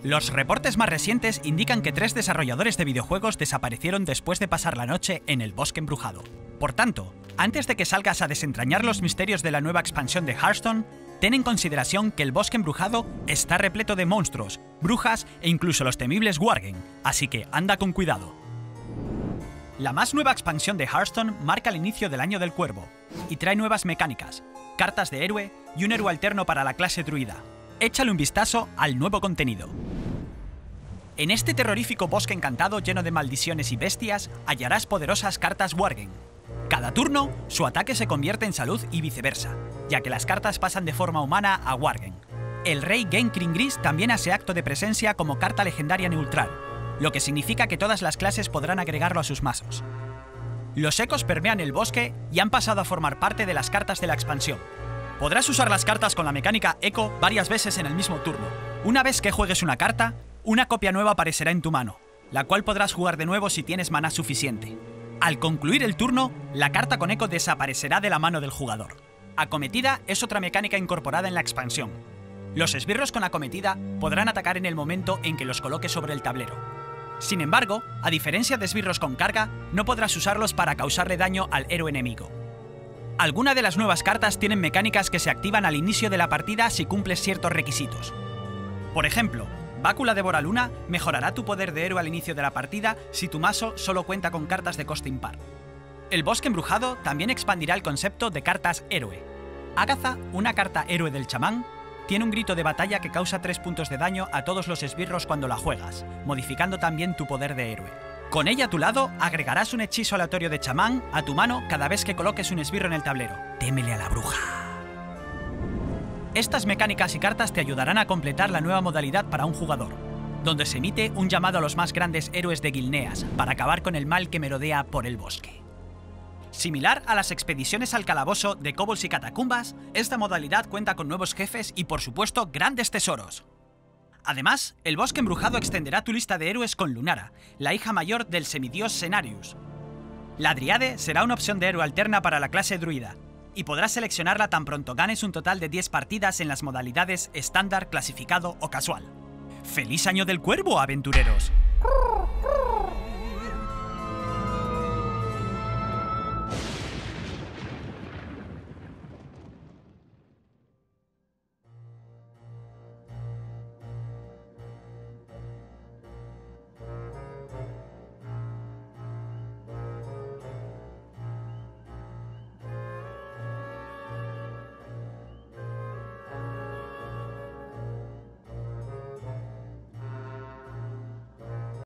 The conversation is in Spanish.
Los reportes más recientes indican que 3 desarrolladores de videojuegos desaparecieron después de pasar la noche en el Bosque Embrujado. Por tanto, antes de que salgas a desentrañar los misterios de la nueva expansión de Hearthstone, ten en consideración que el Bosque Embrujado está repleto de monstruos, brujas e incluso los temibles Worgen, así que anda con cuidado. La más nueva expansión de Hearthstone marca el inicio del Año del Cuervo y trae nuevas mecánicas, cartas de héroe y un héroe alterno para la clase druida. Échale un vistazo al nuevo contenido. En este terrorífico bosque encantado lleno de maldiciones y bestias, hallarás poderosas cartas Worgen. Cada turno, su ataque se convierte en salud y viceversa, ya que las cartas pasan de forma humana a Worgen. El rey Genghis Gris también hace acto de presencia como carta legendaria neutral, lo que significa que todas las clases podrán agregarlo a sus mazos. Los ecos permean el bosque y han pasado a formar parte de las cartas de la expansión. Podrás usar las cartas con la mecánica eco varias veces en el mismo turno. Una vez que juegues una carta, una copia nueva aparecerá en tu mano, la cual podrás jugar de nuevo si tienes maná suficiente. Al concluir el turno, la carta con eco desaparecerá de la mano del jugador. Acometida es otra mecánica incorporada en la expansión. Los esbirros con acometida podrán atacar en el momento en que los coloques sobre el tablero. Sin embargo, a diferencia de esbirros con carga, no podrás usarlos para causarle daño al héroe enemigo. Algunas de las nuevas cartas tienen mecánicas que se activan al inicio de la partida si cumples ciertos requisitos. Por ejemplo, Bácula de Boraluna mejorará tu poder de héroe al inicio de la partida si tu mazo solo cuenta con cartas de coste impar. El Bosque Embrujado también expandirá el concepto de cartas héroe. Agatha, una carta héroe del chamán, tiene un grito de batalla que causa 3 puntos de daño a todos los esbirros cuando la juegas, modificando también tu poder de héroe. Con ella a tu lado, agregarás un hechizo aleatorio de chamán a tu mano cada vez que coloques un esbirro en el tablero. Témele a la bruja. Estas mecánicas y cartas te ayudarán a completar la nueva modalidad para un jugador, donde se emite un llamado a los más grandes héroes de Gilneas para acabar con el mal que merodea por el bosque. Similar a las expediciones al calabozo de kobolds y catacumbas, esta modalidad cuenta con nuevos jefes y, por supuesto, grandes tesoros. Además, el Bosque Embrujado extenderá tu lista de héroes con Lunara, la hija mayor del semidios Cenarius. La Dríade será una opción de héroe alterna para la clase druida, y podrás seleccionarla tan pronto ganes un total de 10 partidas en las modalidades estándar, clasificado o casual. ¡Feliz Año del Cuervo, aventureros!